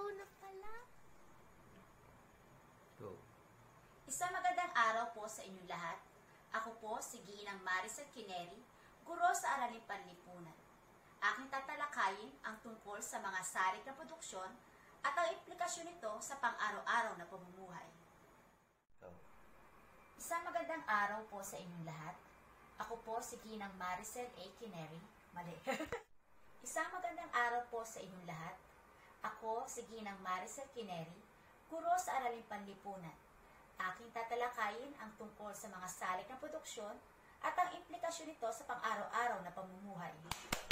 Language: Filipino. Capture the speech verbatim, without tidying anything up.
Ikaw na pala. Go. Isang magandang araw po sa inyong lahat. Ako po si Ginang Maricel Kineri, guro sa Araling Panlipunan. Aking tatalakayin ang tungkol sa mga sarik na produksyon at ang implikasyon nito sa pang-araw-araw na pamumuhay. Go. Isang magandang araw po sa inyong lahat. Ako po si Ginang Maricel A. Kineri. Mali. Isang magandang araw po sa inyong lahat. Ako si Ginang Maricel Kineri, guro sa Araling Panlipunan. Aking tatalakayin ang tungkol sa mga salik na produksyon at ang implikasyon nito sa pang-araw-araw na pamumuhay.